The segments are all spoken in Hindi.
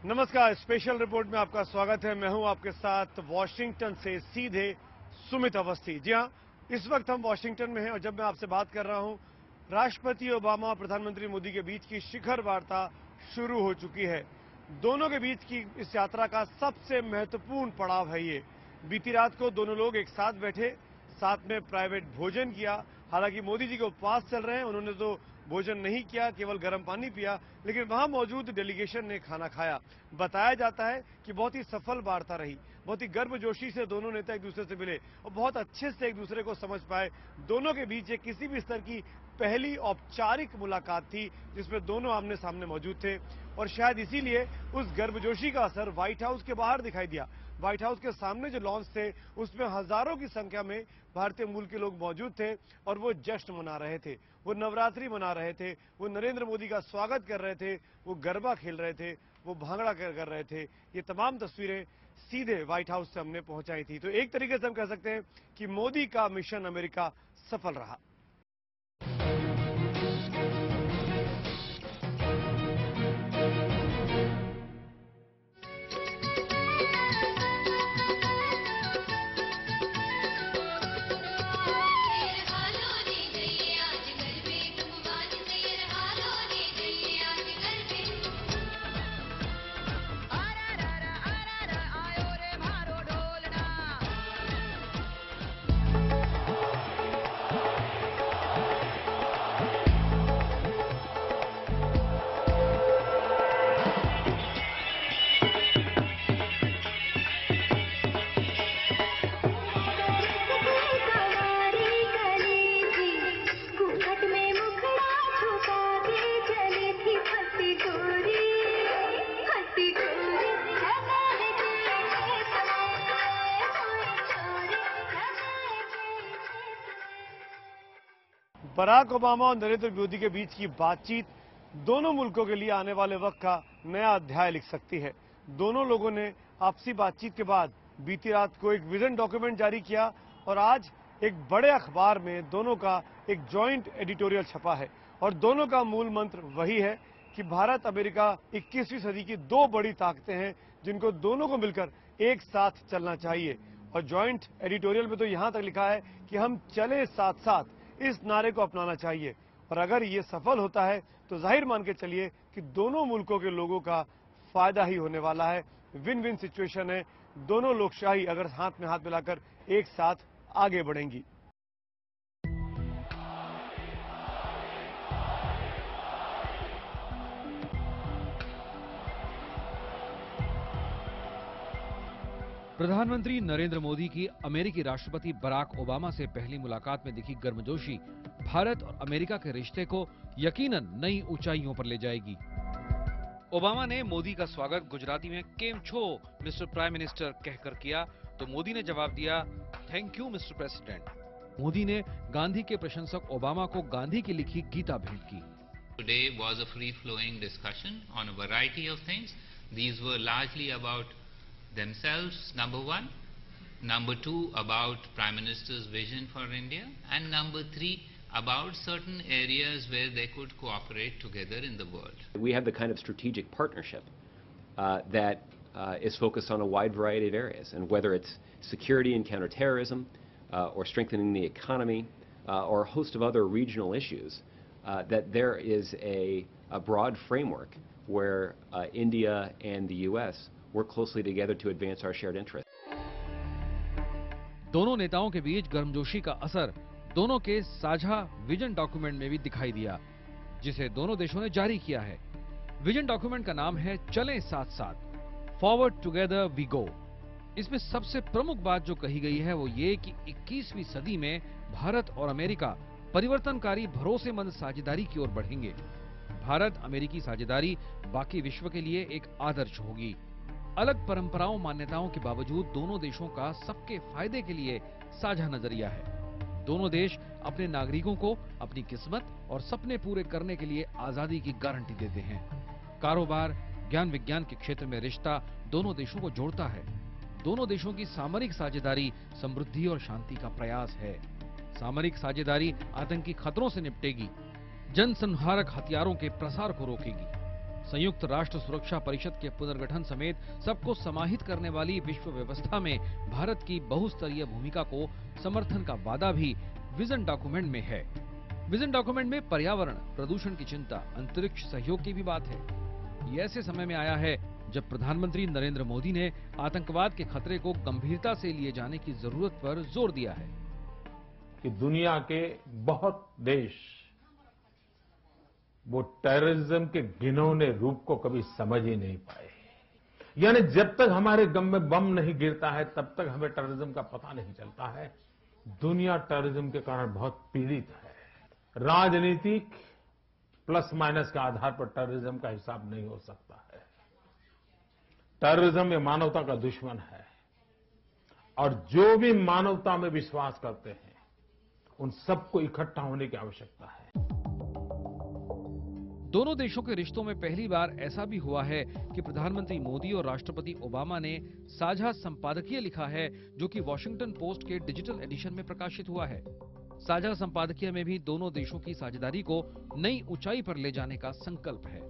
नमस्कार, स्पेशल रिपोर्ट में आपका स्वागत है। मैं हूं आपके साथ वॉशिंगटन से सीधे सुमित अवस्थी। जी हां, इस वक्त हम वॉशिंगटन में हैं और जब मैं आपसे बात कर रहा हूं, राष्ट्रपति ओबामा और प्रधानमंत्री मोदी के बीच की शिखर वार्ता शुरू हो चुकी है। दोनों के बीच की इस यात्रा का सबसे महत्वपूर्ण पड़ाव है ये। बीती रात को दोनों लोग एक साथ बैठे, साथ में प्राइवेट भोजन किया। हालांकि मोदी जी के उपवास चल रहे हैं, उन्होंने तो भोजन नहीं किया, केवल गर्म पानी पिया, लेकिन वहां मौजूद डेलीगेशन ने खाना खाया। बताया जाता है कि बहुत ही सफल वार्ता रही, बहुत ही गर्मजोशी से दोनों नेता एक दूसरे से मिले और बहुत अच्छे से एक दूसरे को समझ पाए। दोनों के बीच ये किसी भी स्तर की पहली औपचारिक मुलाकात थी जिसमें दोनों आमने सामने मौजूद थे और शायद इसीलिए उस गर्मजोशी का असर व्हाइट हाउस के बाहर दिखाई दिया। व्हाइट हाउस के सामने जो लॉन्च थे उसमें हजारों की संख्या में भारतीय मूल के लोग मौजूद थे और वो जश्न मना रहे थे, वो नवरात्रि मना रहे थे, वो नरेंद्र मोदी का स्वागत कर रहे थे, वो गरबा खेल रहे थे, वो भांगड़ा कर रहे थे। ये तमाम तस्वीरें सीधे व्हाइट हाउस से हमने पहुंचाई थी। तो एक तरीके से हम कह सकते हैं कि मोदी का मिशन अमेरिका सफल रहा। बराक ओबामा और नरेंद्र मोदी के बीच की बातचीत दोनों मुल्कों के लिए आने वाले वक्त का नया अध्याय लिख सकती है। दोनों लोगों ने आपसी बातचीत के बाद बीती रात को एक विजन डॉक्यूमेंट जारी किया और आज एक बड़े अखबार में दोनों का एक जॉइंट एडिटोरियल छपा है और दोनों का मूल मंत्र वही है कि भारत अमेरिका 21वीं सदी की दो बड़ी ताकतें हैं जिनको दोनों को मिलकर एक साथ चलना चाहिए। और जॉइंट एडिटोरियल में तो यहां तक लिखा है कि हम चले साथ साथ, इस नारे को अपनाना चाहिए। और अगर ये सफल होता है तो जाहिर मान के चलिए कि दोनों मुल्कों के लोगों का फायदा ही होने वाला है। विन विन सिचुएशन है। दोनों लोकशाही अगर हाथ में हाथ मिलाकर एक साथ आगे बढ़ेंगी। प्रधानमंत्री नरेंद्र मोदी की अमेरिकी राष्ट्रपति बराक ओबामा से पहली मुलाकात में दिखी गर्मजोशी भारत और अमेरिका के रिश्ते को यकीनन नई ऊंचाइयों पर ले जाएगी। ओबामा ने मोदी का स्वागत गुजराती में केम छो मिस्टर प्राइम मिनिस्टर कहकर किया तो मोदी ने जवाब दिया thank you mister president. Modi ने गांधी के प्रशंसक ओबामा को गांधी की लिखी गीता भेंट की। Today was a free-flowing discussion on a variety of things. These were largely about themselves, number one. Number two, about Prime Minister's vision for India. And number three, about certain areas where they could cooperate together in the world. We have the kind of strategic partnership that is focused on a wide variety of areas, and whether it's security and counterterrorism, or strengthening the economy, or a host of other regional issues, that there is a broad framework where India and the U.S. work closely together to advance our shared interests. दोनों नेताओं के बीच गर्मजोशी का असर दोनों के साझा विजन डॉक्यूमेंट में भी दिखाई दिया, जिसे दोनों देशों ने जारी किया है। विजन डॉक्यूमेंट का नाम है चलें साथ साथ, फॉरवर्ड टुगेदर वी गो। इसमें सबसे प्रमुख बात जो कही गई है वो ये कि 21वीं सदी में भारत और अमेरिका परिवर्तनकारी भरोसेमंद साझेदारी की ओर बढ़ेंगे। भारत अमेरिकी साझेदारी बाकी विश्व के लिए एक आदर्श होगी। अलग परंपराओं मान्यताओं के बावजूद दोनों देशों का सबके फायदे के लिए साझा नजरिया है। दोनों देश अपने नागरिकों को अपनी किस्मत और सपने पूरे करने के लिए आजादी की गारंटी देते हैं। कारोबार, ज्ञान विज्ञान के क्षेत्र में रिश्ता दोनों देशों को जोड़ता है। दोनों देशों की सामरिक साझेदारी समृद्धि और शांति का प्रयास है। सामरिक साझेदारी आतंकी खतरों से निपटेगी, जनसंहारक हथियारों के प्रसार को रोकेगी। संयुक्त राष्ट्र सुरक्षा परिषद के पुनर्गठन समेत सबको समाहित करने वाली विश्व व्यवस्था में भारत की बहुस्तरीय भूमिका को समर्थन का वादा भी विजन डॉक्यूमेंट में है। विजन डॉक्यूमेंट में पर्यावरण, प्रदूषण की चिंता, अंतरिक्ष सहयोग की भी बात है। ये ऐसे समय में आया है जब प्रधानमंत्री नरेंद्र मोदी ने आतंकवाद के खतरे को गंभीरता से लिए जाने की जरूरत पर जोर दिया है कि दुनिया के बहुत देश वो टेररिज्म के घिनौने रूप को कभी समझ ही नहीं पाए। यानी जब तक हमारे गम में बम नहीं गिरता है तब तक हमें टेररिज्म का पता नहीं चलता है। दुनिया टेररिज्म के कारण बहुत पीड़ित है। राजनीतिक प्लस माइनस के आधार पर टेररिज्म का हिसाब नहीं हो सकता है। टेररिज्म ये मानवता का दुश्मन है और जो भी मानवता में विश्वास करते हैं उन सबको इकट्ठा होने की आवश्यकता है। दोनों देशों के रिश्तों में पहली बार ऐसा भी हुआ है कि प्रधानमंत्री मोदी और राष्ट्रपति ओबामा ने साझा संपादकीय लिखा है, जो कि वॉशिंगटन पोस्ट के डिजिटल एडिशन में प्रकाशित हुआ है। साझा संपादकीय में भी दोनों देशों की साझेदारी को नई ऊंचाई पर ले जाने का संकल्प है।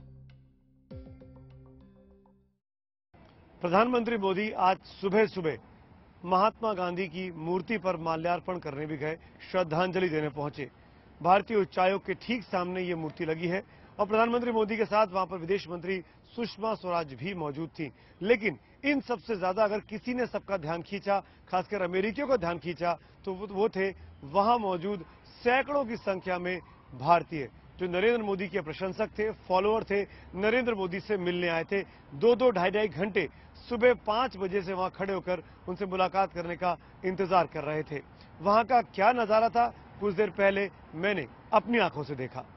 प्रधानमंत्री मोदी आज सुबह सुबह महात्मा गांधी की मूर्ति पर माल्यार्पण करने भी गए, श्रद्धांजलि देने पहुंचे। भारतीय उच्चायोग के ठीक सामने ये मूर्ति लगी है और प्रधानमंत्री मोदी के साथ वहां पर विदेश मंत्री सुषमा स्वराज भी मौजूद थी। लेकिन इन सबसे ज्यादा अगर किसी ने सबका ध्यान खींचा, खासकर अमेरिकियों का ध्यान खींचा, तो वो थे वहां मौजूद सैकड़ों की संख्या में भारतीय जो नरेंद्र मोदी के प्रशंसक थे, फॉलोअर थे, नरेंद्र मोदी से मिलने आए थे। 2-2, ढाई घंटे सुबह 5 बजे से वहां खड़े होकर उनसे मुलाकात करने का इंतजार कर रहे थे। वहां का क्या नजारा था, कुछ देर पहले मैंने अपनी आंखों से देखा।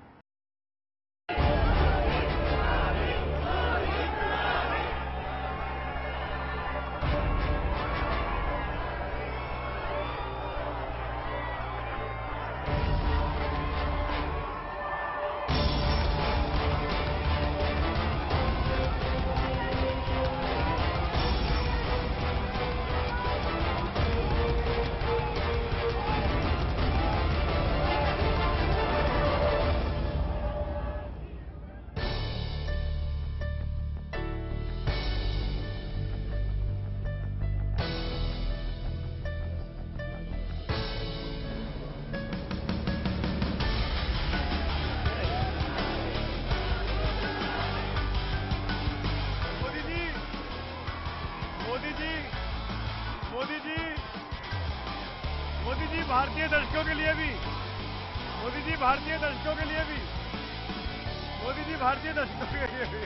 मोदी जी भारतीय दर्शकों के लिए भी, मोदी जी भारतीय दर्शकों के लिए भी, मोदी जी भारतीय दर्शकों के लिए भी।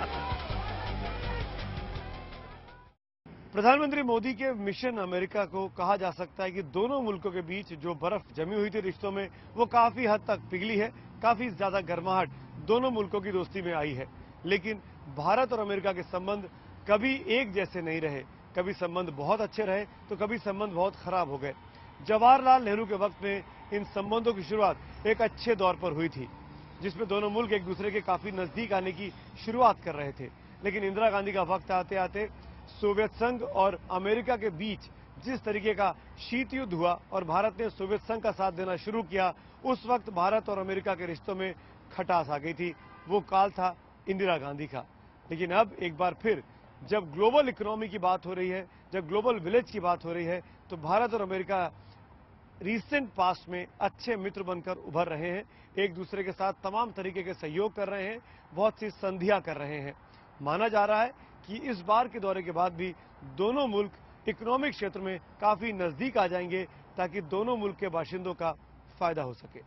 प्रधानमंत्री मोदी के मिशन अमेरिका को कहा जा सकता है कि दोनों मुल्कों के बीच जो बर्फ जमी हुई थी रिश्तों में, वो काफी हद तक पिघली है। काफी ज्यादा गर्माहट दोनों मुल्कों की दोस्ती में आई है। लेकिन भारत और अमेरिका के संबंध कभी एक जैसे नहीं रहे। कभी संबंध बहुत अच्छे रहे तो कभी संबंध बहुत खराब हो गए। जवाहरलाल नेहरू के वक्त में इन संबंधों की शुरुआत एक अच्छे दौर पर हुई थी, जिसमें दोनों मुल्क एक दूसरे के काफी नजदीक आने की शुरुआत कर रहे थे। लेकिन इंदिरा गांधी का वक्त आते आते सोवियत संघ और अमेरिका के बीच जिस तरीके का शीत युद्ध हुआ और भारत ने सोवियत संघ का साथ देना शुरू किया, उस वक्त भारत और अमेरिका के रिश्तों में खटास आ गई थी। वो काल था इंदिरा गांधी का। लेकिन अब एक बार फिर जब ग्लोबल इकोनॉमी की बात हो रही है, जब ग्लोबल विलेज की बात हो रही है, तो भारत और अमेरिका रिसेंट पास्ट में अच्छे मित्र बनकर उभर रहे हैं। एक दूसरे के साथ तमाम तरीके के सहयोग कर रहे हैं, बहुत सी संधियां कर रहे हैं। माना जा रहा है कि इस बार के दौरे के बाद भी दोनों मुल्क इकोनॉमिक क्षेत्र में काफी नजदीक आ जाएंगे, ताकि दोनों मुल्क के बाशिंदों का फायदा हो सके।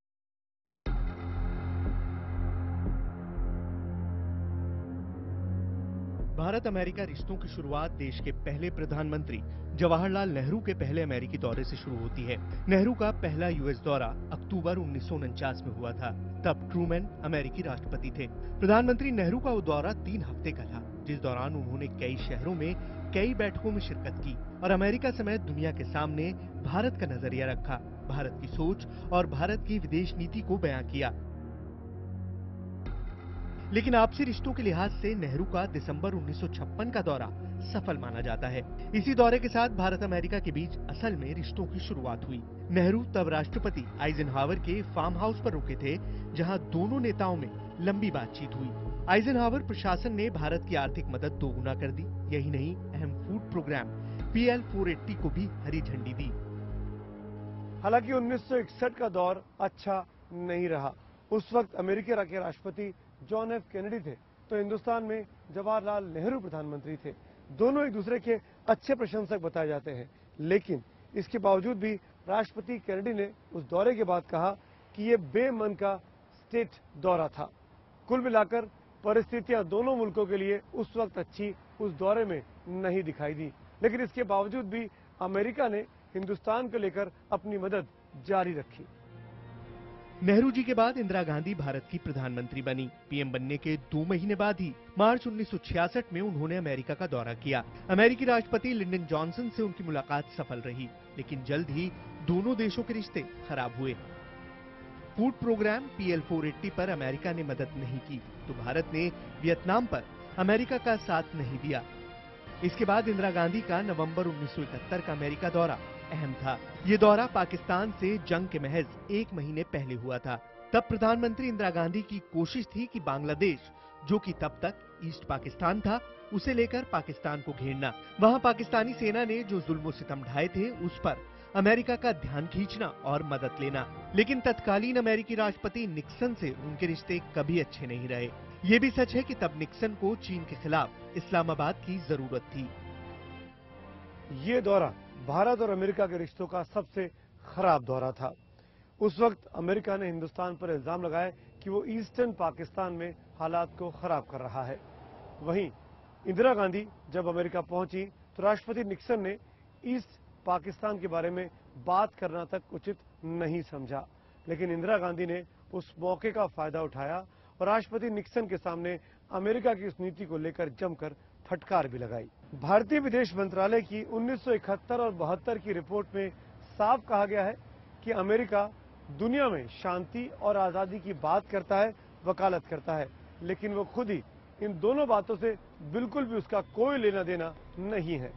भारत अमेरिका रिश्तों की शुरुआत देश के पहले प्रधानमंत्री जवाहरलाल नेहरू के पहले अमेरिकी दौरे से शुरू होती है। नेहरू का पहला यूएस दौरा अक्टूबर 1949 में हुआ था। तब ट्रूमैन अमेरिकी राष्ट्रपति थे। प्रधानमंत्री नेहरू का वो दौरा 3 हफ्ते का था, जिस दौरान उन्होंने कई शहरों में कई बैठकों में शिरकत की और अमेरिका समेत दुनिया के सामने भारत का नजरिया रखा, भारत की सोच और भारत की विदेश नीति को बयां किया। लेकिन आपसी रिश्तों के लिहाज से नेहरू का दिसंबर 1956 का दौरा सफल माना जाता है। इसी दौरे के साथ भारत अमेरिका के बीच असल में रिश्तों की शुरुआत हुई। नेहरू तब राष्ट्रपति आइजनहावर के फार्म हाउस पर रुके थे, जहां दोनों नेताओं में लंबी बातचीत हुई। आइजनहावर प्रशासन ने भारत की आर्थिक मदद दोगुना कर दी। यही नहीं, अहम फूड प्रोग्राम PL-480 को भी हरी झंडी दी। हालांकि 1961 का दौर अच्छा नहीं रहा। उस वक्त अमेरिका के राष्ट्रपति जॉन एफ कैनेडी थे, तो हिंदुस्तान में जवाहरलाल नेहरू प्रधानमंत्री थे। दोनों एक दूसरे के अच्छे प्रशंसक बताए जाते हैं, लेकिन इसके बावजूद भी राष्ट्रपति कैनेडी ने उस दौरे के बाद कहा कि ये बेमन का स्टेट दौरा था। कुल मिलाकर परिस्थितियां दोनों मुल्कों के लिए उस वक्त अच्छी उस दौरे में नहीं दिखाई दी, लेकिन इसके बावजूद भी अमेरिका ने हिंदुस्तान को लेकर अपनी मदद जारी रखी। नेहरू जी के बाद इंदिरा गांधी भारत की प्रधानमंत्री बनी। पीएम बनने के 2 महीने बाद ही मार्च 1966 में उन्होंने अमेरिका का दौरा किया। अमेरिकी राष्ट्रपति लिंडन जॉनसन से उनकी मुलाकात सफल रही, लेकिन जल्द ही दोनों देशों के रिश्ते खराब हुए। फूड प्रोग्राम PL-480 पर अमेरिका ने मदद नहीं की, तो भारत ने वियतनाम पर अमेरिका का साथ नहीं दिया। इसके बाद इंदिरा गांधी का नवंबर 1971 का अमेरिका दौरा अहम था। ये दौरा पाकिस्तान से जंग के महज 1 महीने पहले हुआ था। तब प्रधानमंत्री इंदिरा गांधी की कोशिश थी कि बांग्लादेश, जो कि तब तक ईस्ट पाकिस्तान था, उसे लेकर पाकिस्तान को घेरना। वहां पाकिस्तानी सेना ने जो जुल्म सितम ढाए थे, उस पर अमेरिका का ध्यान खींचना और मदद लेना। लेकिन तत्कालीन अमेरिकी राष्ट्रपति निक्सन से उनके रिश्ते कभी अच्छे नहीं रहे। ये भी सच है कि तब निक्सन को चीन के खिलाफ इस्लामाबाद की जरूरत थी। ये दौरा भारत और अमेरिका के रिश्तों का सबसे खराब दौरा था। उस वक्त अमेरिका ने हिंदुस्तान पर इल्जाम लगाया कि वो ईस्टर्न पाकिस्तान में हालात को खराब कर रहा है। वहीं इंदिरा गांधी जब अमेरिका पहुंची तो राष्ट्रपति निक्सन ने ईस्ट पाकिस्तान के बारे में बात करना तक उचित नहीं समझा, लेकिन इंदिरा गांधी ने उस मौके का फायदा उठाया और राष्ट्रपति निक्सन के सामने अमेरिका की उस नीति को लेकर जमकर फटकार भी लगाई। भारतीय विदेश मंत्रालय की 1971 और 72 की रिपोर्ट में साफ कहा गया है कि अमेरिका दुनिया में शांति और आजादी की बात करता है, वकालत करता है, लेकिन वो खुद ही इन दोनों बातों से बिल्कुल भी उसका कोई लेना देना नहीं है।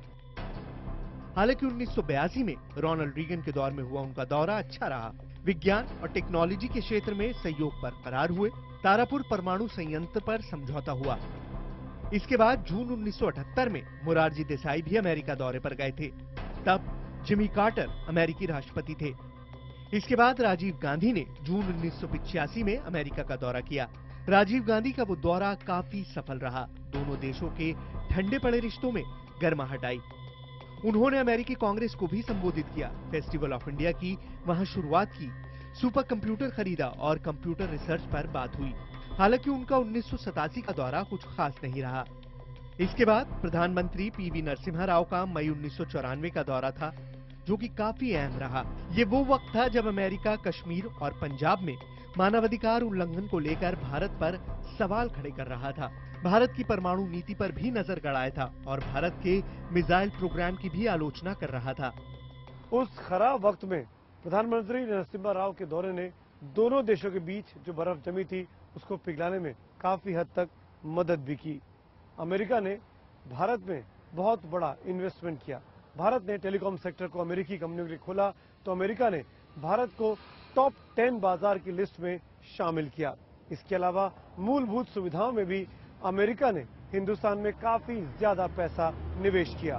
हालांकि 1982 में रोनाल्ड रीगन के दौर में हुआ उनका दौरा अच्छा रहा। विज्ञान और टेक्नोलॉजी के क्षेत्र में सहयोग बरकरार हुए। तारापुर परमाणु संयंत्र पर समझौता हुआ। इसके बाद जून 1978 में मोरारजी देसाई भी अमेरिका दौरे पर गए थे। तब जिमी कार्टर अमेरिकी राष्ट्रपति थे। इसके बाद राजीव गांधी ने जून 1985 में अमेरिका का दौरा किया। राजीव गांधी का वो दौरा काफी सफल रहा। दोनों देशों के ठंडे पड़े रिश्तों में गर्माहट आई। उन्होंने अमेरिकी कांग्रेस को भी संबोधित किया, फेस्टिवल ऑफ इंडिया की वहां शुरुआत की, सुपर कंप्यूटर खरीदा और कंप्यूटर रिसर्च पर बात हुई। हालांकि उनका 1987 का दौरा कुछ खास नहीं रहा। इसके बाद प्रधानमंत्री PV नरसिम्हा राव का मई 1994 का दौरा था, जो कि काफी अहम रहा। ये वो वक्त था जब अमेरिका कश्मीर और पंजाब में मानवाधिकार उल्लंघन को लेकर भारत पर सवाल खड़े कर रहा था। भारत की परमाणु नीति पर भी नजर गड़ाया था और भारत के मिसाइल प्रोग्राम की भी आलोचना कर रहा था। उस खराब वक्त में प्रधानमंत्री नरसिम्हा राव के दौरे ने दोनों देशों के बीच जो बर्फ जमी थी उसको पिघलाने में काफी हद तक मदद भी की। अमेरिका ने भारत में बहुत बड़ा इन्वेस्टमेंट किया। भारत ने टेलीकॉम सेक्टर को अमेरिकी कंपनियों के लिए खोला, तो अमेरिका ने भारत को टॉप 10 बाजार की लिस्ट में शामिल किया। इसके अलावा मूलभूत सुविधाओं में भी अमेरिका ने हिंदुस्तान में काफी ज्यादा पैसा निवेश किया।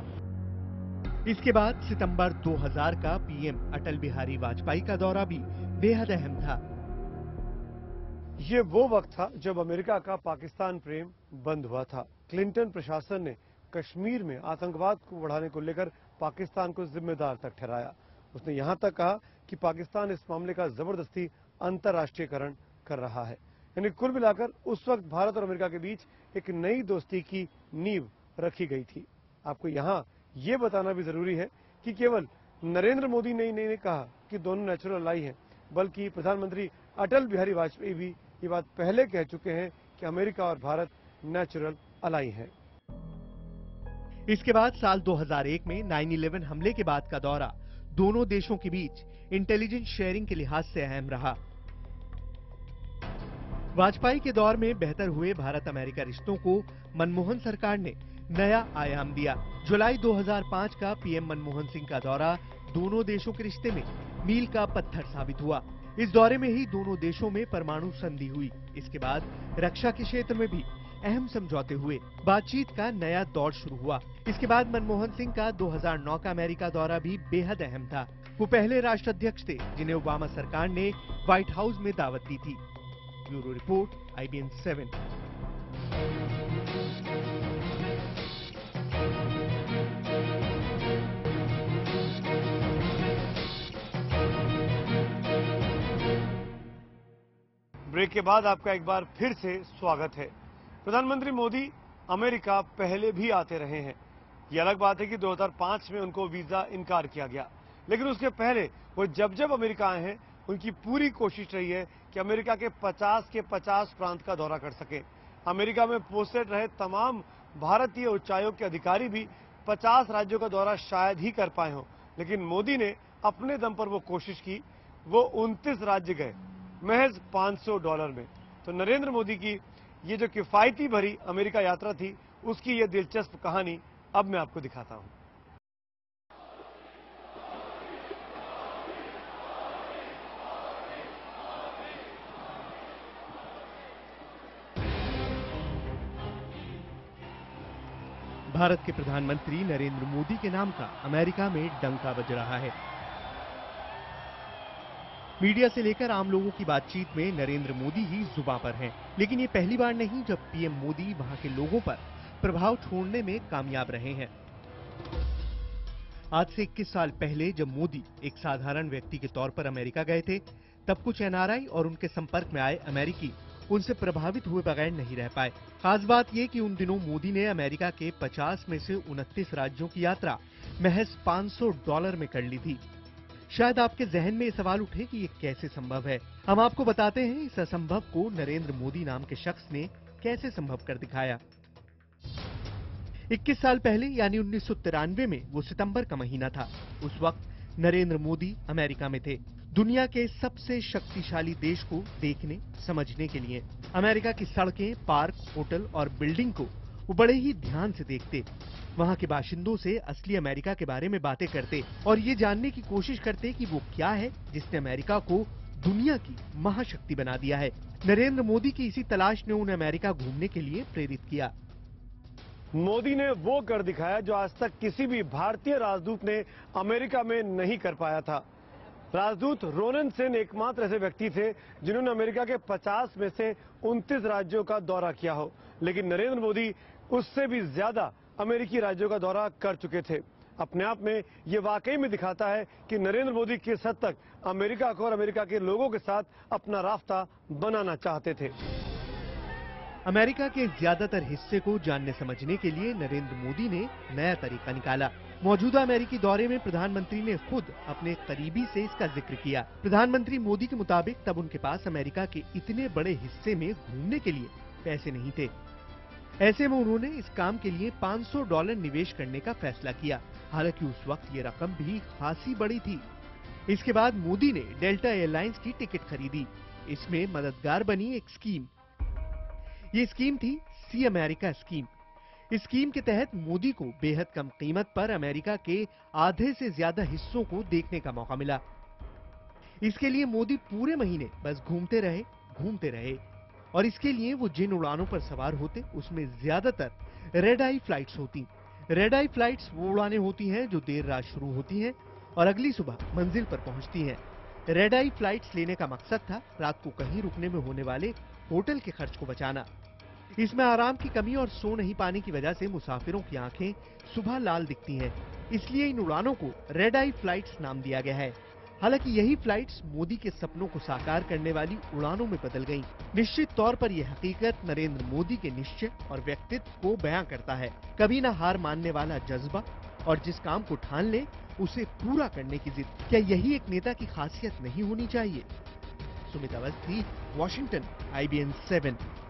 इसके बाद सितंबर 2000 का पीएम अटल बिहारी वाजपेयी का दौरा भी बेहद अहम था। ये वो वक्त था जब अमेरिका का पाकिस्तान प्रेम बंद हुआ था। क्लिंटन प्रशासन ने कश्मीर में आतंकवाद को बढ़ाने को लेकर पाकिस्तान को जिम्मेदार तक ठहराया। उसने यहां तक कहा कि पाकिस्तान इस मामले का जबरदस्ती अंतर्राष्ट्रीयकरण कर रहा है। यानी कुल मिलाकर उस वक्त भारत और अमेरिका के बीच एक नई दोस्ती की नींव रखी गई थी। आपको यहाँ ये बताना भी जरूरी है कि केवल नरेंद्र मोदी ने नहीं कहा कि दोनों नेचुरल अलाई हैं, बल्कि प्रधानमंत्री अटल बिहारी वाजपेयी भी ये बात पहले कह चुके हैं कि अमेरिका और भारत नेचुरल अलाई हैं। इसके बाद साल 2001 में 9/11 हमले के बाद का दौरा दोनों देशों के बीच इंटेलिजेंस शेयरिंग के लिहाज से अहम रहा। वाजपेयी के दौर में बेहतर हुए भारत अमेरिका रिश्तों को मनमोहन सरकार ने नया आयाम दिया। जुलाई 2005 का पीएम मनमोहन सिंह का दौरा दोनों देशों के रिश्ते में मील का पत्थर साबित हुआ। इस दौरे में ही दोनों देशों में परमाणु संधि हुई। इसके बाद रक्षा के क्षेत्र में भी अहम समझौते हुए। बातचीत का नया दौर शुरू हुआ। इसके बाद मनमोहन सिंह का 2009 का अमेरिका दौरा भी बेहद अहम था। वो पहले राष्ट्राध्यक्ष थे जिन्हें ओबामा सरकार ने व्हाइट हाउस में दावत दी थी। Bureau report, IBN 7। ब्रेक के बाद आपका एक बार फिर से स्वागत है। प्रधानमंत्री मोदी अमेरिका पहले भी आते रहे हैं। ये अलग बात है कि 2005 में उनको वीजा इनकार किया गया, लेकिन उसके पहले वो जब जब अमेरिका आए हैं उनकी पूरी कोशिश रही है कि अमेरिका के 50 के 50 प्रांत का दौरा कर सके। अमेरिका में पोस्टेड रहे तमाम भारतीय उच्चायोग के अधिकारी भी 50 राज्यों का दौरा शायद ही कर पाए हों, लेकिन मोदी ने अपने दम पर वो कोशिश की। वो 29 राज्य गए महज $500 में। तो नरेंद्र मोदी की ये जो किफायती भरी अमेरिका यात्रा थी, उसकी ये दिलचस्प कहानी अब मैं आपको दिखाता हूं। भारत के प्रधानमंत्री नरेंद्र मोदी के नाम का अमेरिका में डंका बज रहा है। मीडिया से लेकर आम लोगों की बातचीत में नरेंद्र मोदी ही जुबां पर हैं। लेकिन ये पहली बार नहीं जब पीएम मोदी वहां के लोगों पर प्रभाव छोड़ने में कामयाब रहे हैं। आज से 21 साल पहले जब मोदी एक साधारण व्यक्ति के तौर पर अमेरिका गए थे, तब कुछ NRI और उनके संपर्क में आए अमेरिकी उनसे प्रभावित हुए बगैर नहीं रह पाए। खास बात यह कि उन दिनों मोदी ने अमेरिका के 50 में से 29 राज्यों की यात्रा महज $500 में कर ली थी। शायद आपके जहन में ये सवाल उठे कि ये कैसे संभव है। हम आपको बताते हैं इस असंभव को नरेंद्र मोदी नाम के शख्स ने कैसे संभव कर दिखाया। 21 साल पहले यानी 1993 में वो सितंबर का महीना था। उस वक्त नरेंद्र मोदी अमेरिका में थे, दुनिया के सबसे शक्तिशाली देश को देखने समझने के लिए। अमेरिका की सड़कें, पार्क, होटल और बिल्डिंग को वो बड़े ही ध्यान से देखते। वहां के बाशिंदों से असली अमेरिका के बारे में बातें करते और ये जानने की कोशिश करते कि वो क्या है जिसने अमेरिका को दुनिया की महाशक्ति बना दिया है। नरेंद्र मोदी की इसी तलाश ने उन्हें अमेरिका घूमने के लिए प्रेरित किया। मोदी ने वो कर दिखाया जो आज तक किसी भी भारतीय राजदूत ने अमेरिका में नहीं कर पाया था। राजदूत रोनन सेन एकमात्र ऐसे व्यक्ति थे जिन्होंने अमेरिका के 50 में से 29 राज्यों का दौरा किया हो, लेकिन नरेंद्र मोदी उससे भी ज्यादा अमेरिकी राज्यों का दौरा कर चुके थे। अपने आप में ये वाकई में दिखाता है कि नरेंद्र मोदी किस हद तक अमेरिका को और अमेरिका के लोगों के साथ अपना रास्ता बनाना चाहते थे। अमेरिका के ज्यादातर हिस्से को जानने समझने के लिए नरेंद्र मोदी ने नया तरीका निकाला। मौजूदा अमेरिकी दौरे में प्रधानमंत्री ने खुद अपने करीबी से इसका जिक्र किया। प्रधानमंत्री मोदी के मुताबिक तब उनके पास अमेरिका के इतने बड़े हिस्से में घूमने के लिए पैसे नहीं थे। ऐसे में उन्होंने इस काम के लिए $500 निवेश करने का फैसला किया। हालांकि उस वक्त ये रकम भी खासी बड़ी थी। इसके बाद मोदी ने डेल्टा एयरलाइंस की टिकट खरीदी। इसमें मददगार बनी एक स्कीम। ये स्कीम थी सी अमेरिका स्कीम। इस स्कीम के तहत मोदी को बेहद कम कीमत पर अमेरिका के आधे से ज्यादा हिस्सों को देखने का मौका मिला। इसके लिए मोदी पूरे महीने बस घूमते रहे और इसके लिए वो जिन उड़ानों पर सवार होते उसमें ज्यादातर रेड आई फ्लाइट्स होती। रेड आई फ्लाइट्स वो उड़ानें होती हैं जो देर रात शुरू होती हैं और अगली सुबह मंजिल पर पहुंचती हैं। रेड आई फ्लाइट्स लेने का मकसद था रात को कहीं रुकने में होने वाले होटल के खर्च को बचाना। इसमें आराम की कमी और सो नहीं पाने की वजह से मुसाफिरों की आंखें सुबह लाल दिखती हैं। इसलिए इन उड़ानों को रेड आई फ्लाइट्स नाम दिया गया है। हालांकि यही फ्लाइट्स मोदी के सपनों को साकार करने वाली उड़ानों में बदल गईं। निश्चित तौर पर यह हकीकत नरेंद्र मोदी के निश्चय और व्यक्तित्व को बयां करता है। कभी न हार मानने वाला जज्बा और जिस काम को ठान ले उसे पूरा करने की जिद। क्या यही एक नेता की खासियत नहीं होनी चाहिए? Sumit Awasthi, Washington, IBN 7।